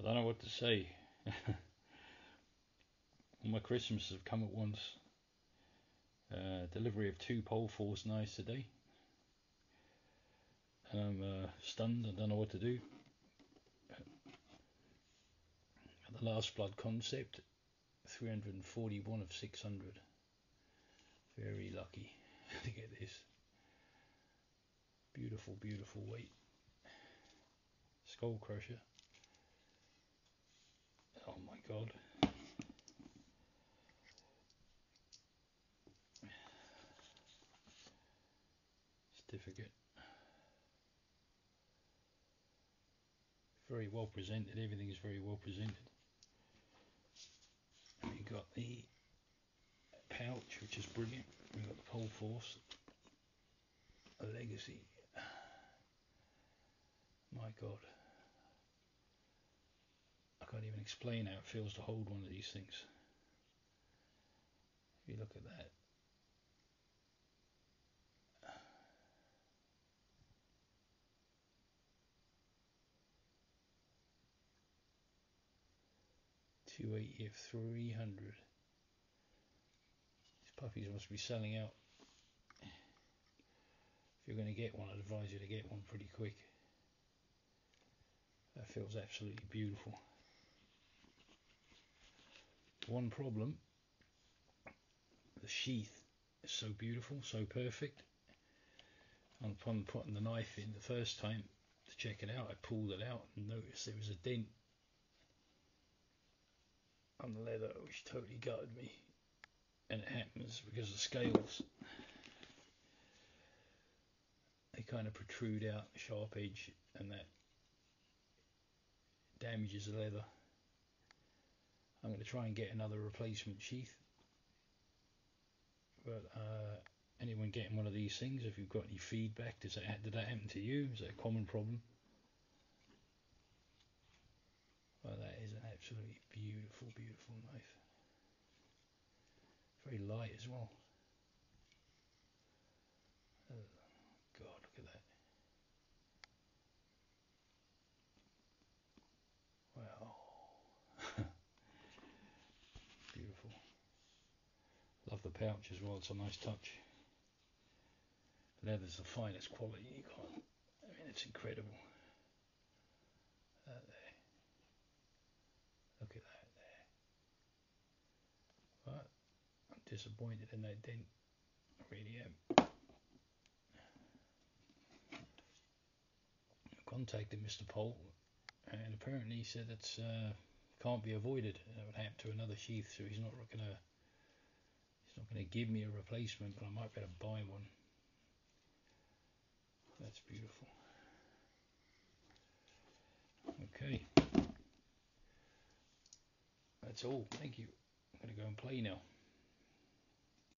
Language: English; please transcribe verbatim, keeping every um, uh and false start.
don't know what to say. All my Christmases have come at once. Uh, delivery of two Polforce knives today. I'm uh, stunned. I don't know what to do. The Last Blood concept, three hundred forty-one of six hundred. Very lucky to get this. Beautiful, beautiful weight. Skull Crusher. Oh my god. Certificate. Very well presented. Everything is very well presented. And we got the pouch, which is brilliant. We got the Polforce, a Legacy. My god. I can't even explain how it feels to hold one of these things. If you look at that. two eighty of three hundred. These puppies must be selling out. If you're going to get one, I'd advise you to get one pretty quick. That feels absolutely beautiful. One problem, the sheath is so beautiful, so perfect. And upon putting the knife in the first time to check it out, I pulled it out and noticed there was a dent on the leather which totally gutted me. And it happens because the scales, they kind of protrude out the sharp edge, and that damages the leather. I'm going to try and get another replacement sheath, but uh, anyone getting one of these things, if you've got any feedback, does that, did that happen to you? Is that a common problem? Well, that is an absolutely beautiful, beautiful knife. Very light as well. Oh, God, look at that. Wow. Beautiful. Love the pouch as well, it's a nice touch. Leather's the finest quality you can't, I mean, it's incredible. That there. Look at that there. But I'm disappointed in that dent. I really am. I contacted Mister Pole, and apparently he said it uh, can't be avoided. It would happen to another sheath, so he's not gonna he's not gonna give me a replacement, but I might be able to buy one. That's beautiful. Okay, that's all. Thank you. I'm gonna go and play now.